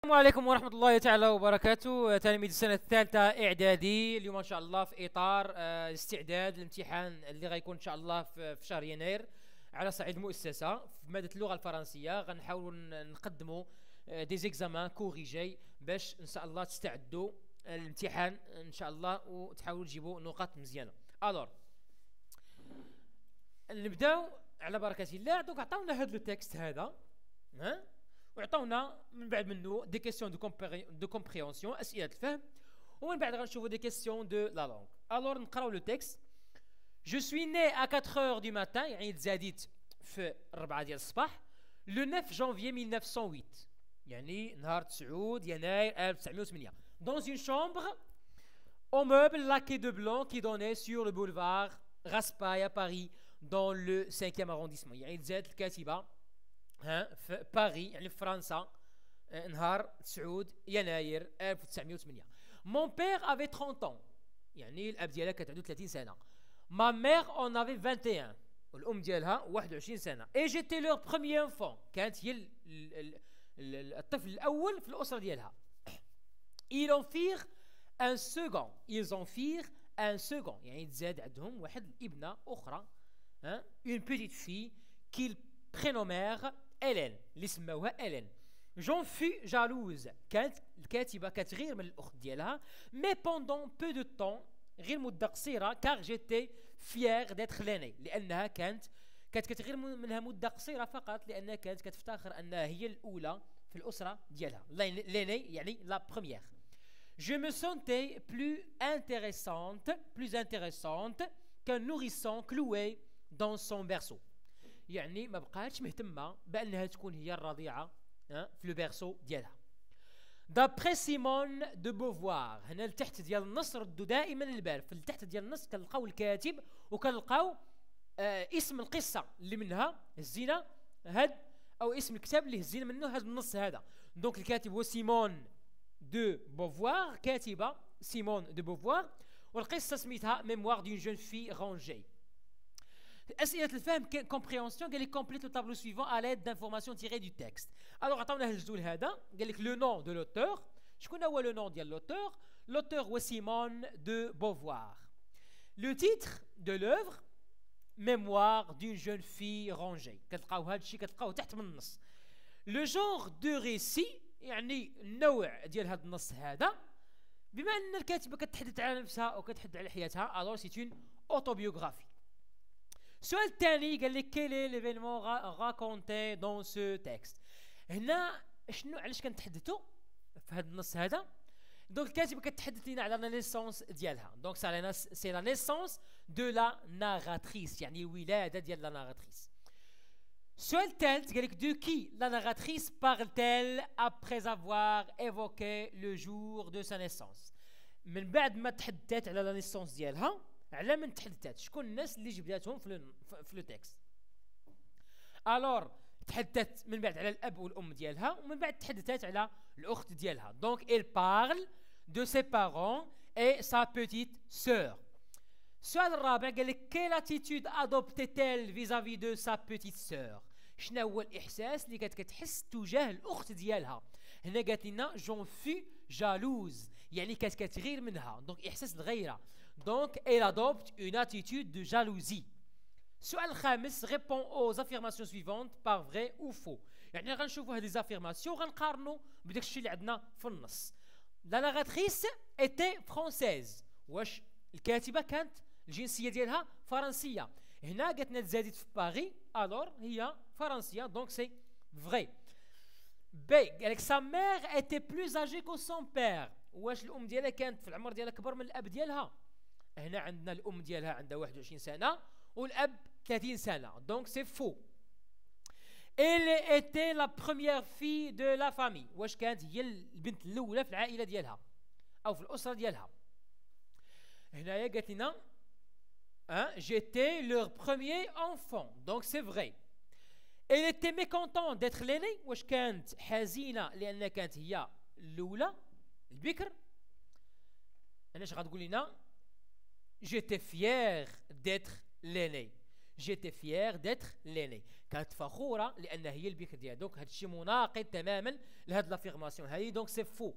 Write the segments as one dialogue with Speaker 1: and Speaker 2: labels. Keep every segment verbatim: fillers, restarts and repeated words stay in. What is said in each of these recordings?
Speaker 1: السلام عليكم ورحمة الله تعالى وبركاته. تلاميذ السنة الثالثة إعدادي، اليوم إن شاء الله في إطار آه، استعداد الامتحان اللي غيكون إن شاء الله في في شهر يناير على صعيد المؤسسة في مادة اللغة الفرنسية. غنحاولوا ن- نقدموا آه، دي زيكزامان كوريجي باش إن شاء الله تستعدوا الامتحان إن شاء الله وتحاولوا تجيبوا نقاط مزيانة. ألور نبداو على بركة الله. دوك عطاونا هذا التكست هذا، ها، وعطاونا من بعد منه دي كيسيون دو دو كومبريهنسيون، اسئله الفهم، ومن بعد غنشوفوا دي كيسيون دو لا لونغ. الور نقراو لو تكست. جو سوي ني ا quatre heures du matin، يعني تزاديت في الربعة ديال الصباح، لو neuf janvier mille neuf cent huit، يعني نهار تسعة يناير ألف وتسعمائة وثمانية، dans une chambre au meuble laqué de blanc qui donnait sur le boulevard Raspail à Paris dans le cinquième arrondissement. يعني تزادت الكاتبة ها في باريس، يعني في فرنسا، آه، نهار تسعة يناير ألف وتسعمائة وثمانية. مون بير افي ثلاثين ans، يعني الاب ديالها كانت عنده ثلاثين سنه. ما مير اون افي واحد وعشرين، والام ديالها واحد وعشرين سنه. اي جيتي لور بروميير انفون، كانت هي ال- ال- ال- ال- الطفل الاول في الاسره ديالها. ils en firent un second ils en firent un second، يعني تزاد عندهم واحد الابنه اخرى، ها، une petite fille qu'ils prénommèrent Hélène، اللي سماوها إيلين. جون في جالوز، كانت الكاتبه كتغير من الاخت ديالها، مي بوندون بو دو طون، غير مده قصيره، كار جيتي فيير ديتر ليني، لانها كانت كانت كتغير منها مده قصيره فقط، لانها كانت كتفتخر انها هي الاولى في الاسره ديالها. ليني يعني لا بروميير. Je me sentais plus intéressante, plus intéressante qu'un nourrisson cloué dans son berceau. يعني ما بقاتش مهتمه بانها تكون هي الرضيعه في لو بيرسو ديالها. دابري سيمون دو بوفوار، هنا لتحت ديال النص ردوا دائما البال، في التحت ديال النص كنلقاو الكاتب وكنلقاو آه اسم القصه اللي منها هزينا هاد، او اسم الكتاب اللي هزينا منه هذا النص هذا. دونك الكاتب هو سيمون دو بوفوار، كاتبه سيمون دو بوفوار، والقصه سميتها ميموار دون جون في رونجي. اسئله الفهم كومبريهنسيون، قال لك كومبليت لو طابلو سويفون ا ليد دانفورماسيون تيغي دو تكست. الوغ عطاونا هاد الجدول هذا، قال لك لو نون دو لوتور. شكون هو لو نون ديال لوتور؟ لوتور هو سيمون دو بوفوار. لو تيتر دو لوفر ميموار دون جون في رونجي، كتلقاو هذا الشيء كتلقاوه تحت من النص. لو جونغ دو ريسي، يعني النوع ديال هذا النص هذا، بما ان الكاتبه كتحدث على نفسها وكتحدث على حياتها، الوغ سي اون اوتوبيوغرافي. السؤال الثاني قال لك كيل اي ليفينمون راكونتي دون سو تكست. هنا شنو علاش كنتحدثوا في هذا النص هذا؟ دونك الكاتبه كتحدث لنا على لا نيسونس ديالها، دونك سي لا نيسونس دو لا ناراتريس، يعني الولاده ديال لا ناراتريس. السؤال الثالث قال لك دو كي لا ناراتريس بارل-تيل ابري افوار ايفوكي لو جور دو سا نيسونس. من بعد ما تحدثت على لا نيسونس ديالها، على من تحدثت؟ شكون الناس اللي جبداتهم في لو في لو تكست؟ الور تحدثت من بعد على الاب والام ديالها، ومن بعد تحدثت على الاخت ديالها. دونك il parle de ses parents et sa petite sœur. السؤال الرابع قال لك quelle attitude adoptait-elle vis-à-vis de sa petite sœur؟ شنو هو الاحساس اللي كانت كتحس تجاه الاخت ديالها؟ هنا قالت لنا جون في جالوز، يعني كانت كتغير منها، دونك احساس الغيره. دونك elle adopte une attitude de jalousie. السؤال الخامس répond aux affirmations suivantes par vrai ou faux، يعني غنشوفوا هذه زافيرماسيون غنقارنوا بداك الشيء اللي عندنا في النص. لا ناراتريس ايتي فرونسيز، واش الكاتبه كانت الجنسيه ديالها فرنسيه؟ هنا قالت لنا تزادت في باريس، الور هي فرنسيه، دونك سي فري. بي قال لك سا مير ايتي بلوز اجي كو سون بير، واش الام ديالها كانت في العمر ديالها كبر من الاب ديالها؟ هنا عندنا الام ديالها عندها واحد وعشرين سنه والاب ثلاثين سنه، دونك سي فو. elle était la première fille de la famille، واش كانت هي البنت الاولى في العائله ديالها او في الاسره ديالها؟ هنايا قالت لنا hein, j'étais leur premier enfant، donc c'est vrai. elle était mécontente d'être l'aînée، واش كانت حزينه لان كانت هي الاولى البكر؟ هنا اش غتقول لنا؟ j'étais fier d'être l'aîné. جيتي فيير ديتر ليني، كانت فخوره لان هي البكر ديالها. دونك هذا الشيء مناقض تماما لهاد لافيرماسيون هذه، دونك سي فو.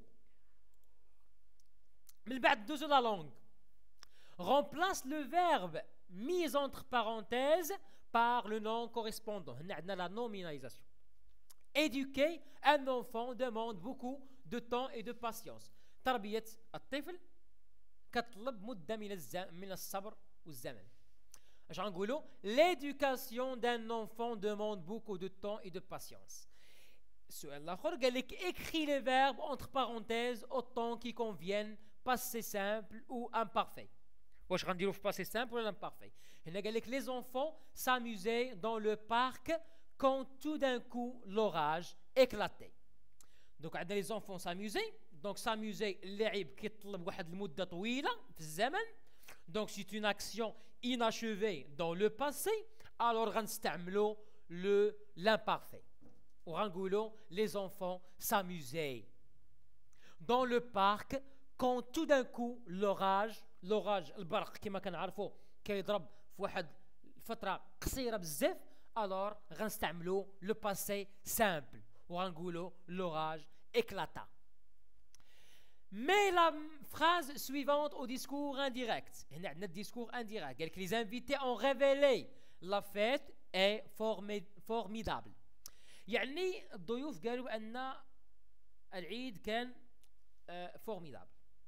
Speaker 1: من بعد دوزو لا لونغ. remplace le verbe mis entre parenthèses par le nom correspondant. هنا عندنا la nominalisation. Éduquer un enfant demande beaucoup de temps et de patience. تربية الطفل كتطلب مدة من الزمن من الصبر والزمن. اش غنقولوا؟ l'éducation d'un enfant demande beaucoup de temps et de patience. السؤال الاخر قال لك écris les verbes entre parenthèses autant qui conviennent passé simple ou imparfait. واش غنديروا في passé simple ولا imparfait؟ هنا قال لك les enfants s'amusaient dans le parc quand tout d'un coup l'orage éclatait. donc عندنا les enfants s'amusaient. donc s'amuser اللعب كيطلب واحد المده طويله في الزمن. donc c'est une action inachevée dans le passé. alors غنستعملوا le l'imparfait وغنقولوا les enfants s'amusaient dans le parc quand tout d'un coup l'orage l'orage البرق كما كنعرفوا كيضرب في واحد فتره قصيره بزاف. alors غنستعملوا le passé simple وغنقولوا l'orage éclata. Mais la phrase suivante au discours indirect. هنا عندنا الديسكور indirect. قال لك les invités ont révélé la fête est formidable. يعني الضيوف قالوا ان العيد كان formidable.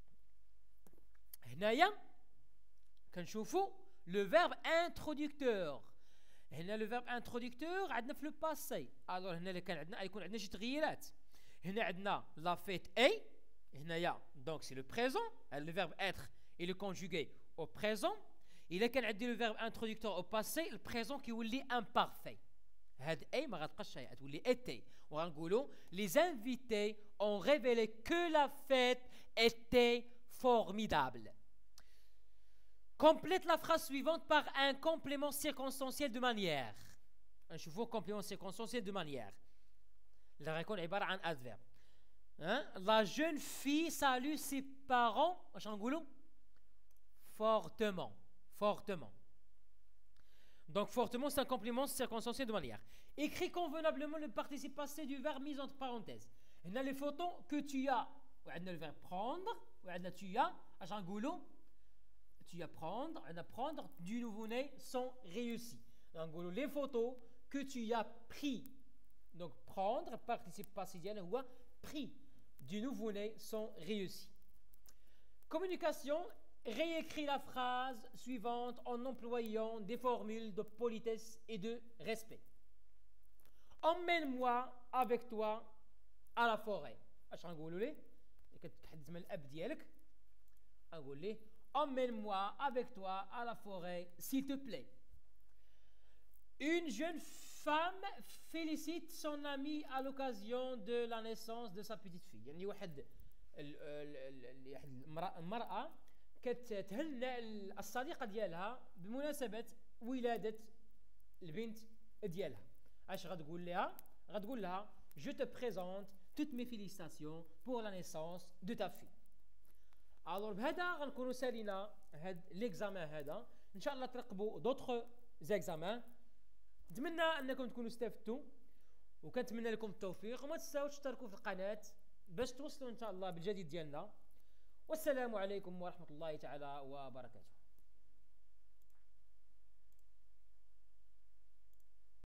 Speaker 1: هنايا كنشوفوا le verbe introducteur. هنا le verbe introducteur عندنا في le passé. alors هنا اللي كان عندنا يكون عندنا شي تغييرات. هنا عندنا la fête est. هنايا donc c'est le présent. le verbe être est le conjugué au présent. إلا كان عندي le verbe introducteur au passé le présent كيولي imparfait. هاد اي ما غتبقاش هي تولي était. وغنقولوا les invités ont révélé que la fête était formidable. Complète la phrase suivante par un complément circonstanciel de manière. نشوفوا complément circonstanciel de manière. اللي غيكون عبارة عن adverbe. Hein? La jeune fille salue ses parents. واش غنقولوا؟ fortement. fortement. Donc fortement c'est un complément circonstanciel de manière. Écris convenablement le participe passé du verbe mis entre parenthèses. هنا les photos que tu as. وعندنا le verbe prendre. وعندنا tu as. اش غنقولوا؟ tu as prendre. عندنا prendre du nouveau-né sont réussis. غنقولوا les photos que tu as pris. Donc prendre participe passé ديالها هو pris du nouveau-né sont réussis. Communication. Réécris la phrase suivante en employant des formules de politesse et de respect. Emmène-moi avec toi à la forêt. اش غنقولوا ليه؟ كتحدث مع الاب ديالك غنقول ليه emmène-moi avec toi à la forêt s'il te plaît. Une jeune femme félicite son amie à l'occasion de la naissance de sa petite fille. يعني واحد المرأة كتهنئ الصديقة ديالها بمناسبة ولادة البنت ديالها. اش غتقول لها؟ غتقول لها je te présente toutes mes félicitations pour la naissance de ta fille. alors بهذا غنكونوا سالينا هاد ليكزامان هذا. ان شاء الله ترقبوا دوطخ زيكزامان. نتمنى انكم تكونوا استفدتوا وكنتمنى لكم التوفيق وما تنساوش تشتركوا في القناة باش توصلوا ان شاء الله بالجديد ديالنا. والسلام عليكم ورحمة الله تعالى وبركاته.